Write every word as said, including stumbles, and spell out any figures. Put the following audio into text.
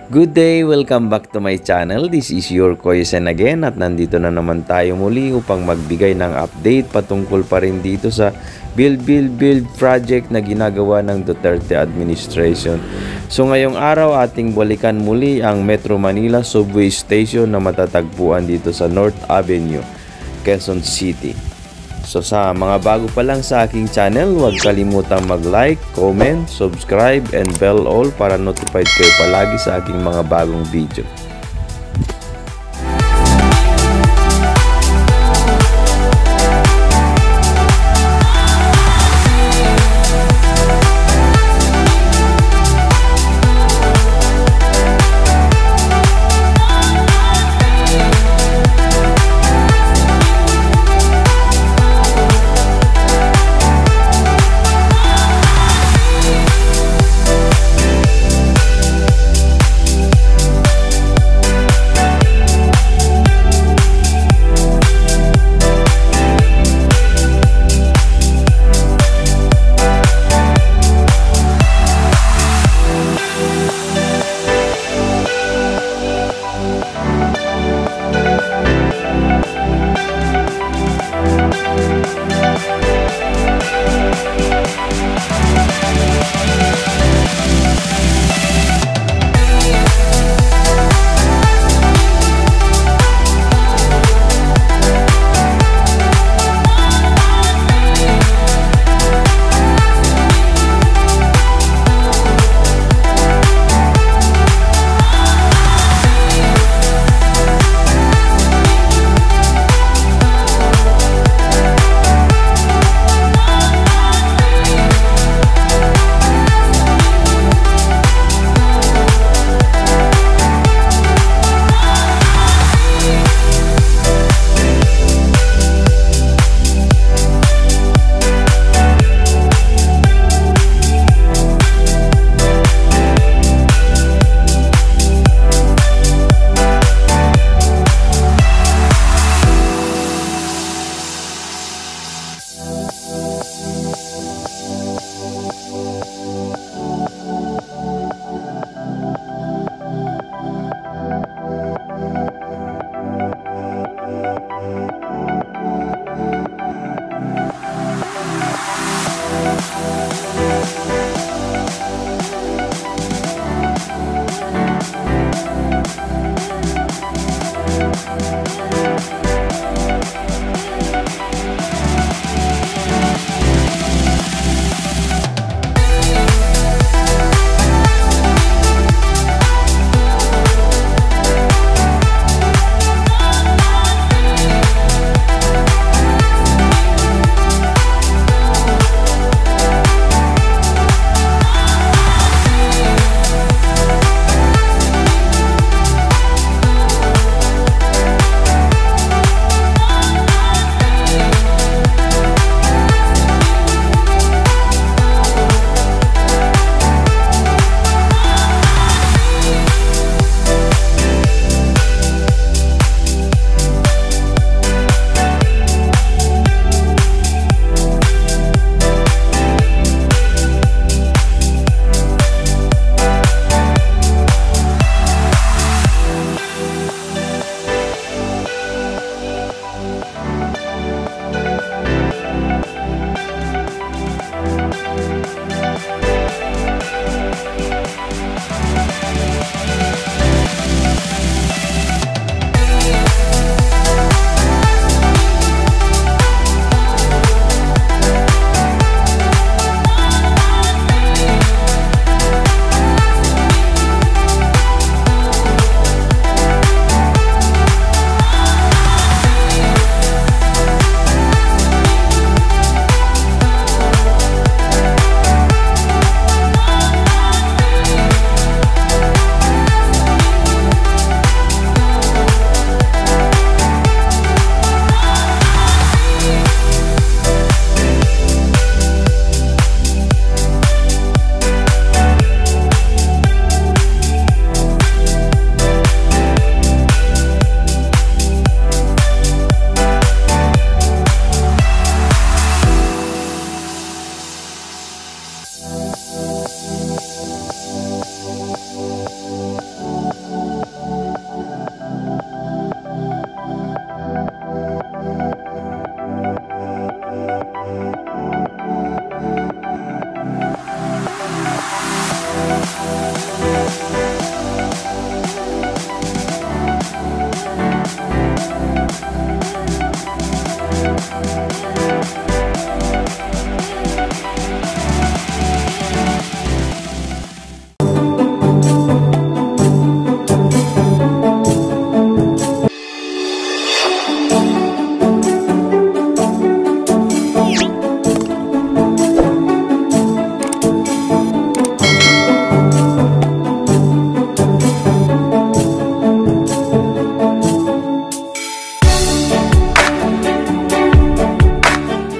Good day! Welcome back to my channel. This is your Quezon again at nandito na naman tayo muli upang magbigay ng update patungkol pa rin dito sa Build Build Build project na ginagawa ng Duterte administration. So ngayong araw ating balikan muli ang Metro Manila Subway Station na matatagpuan dito sa North Avenue, Quezon City. So sa mga bago pa lang sa aking channel, huwag kalimutang mag-like, comment, subscribe, and bell all para notified kayo palagi sa aking mga bagong video.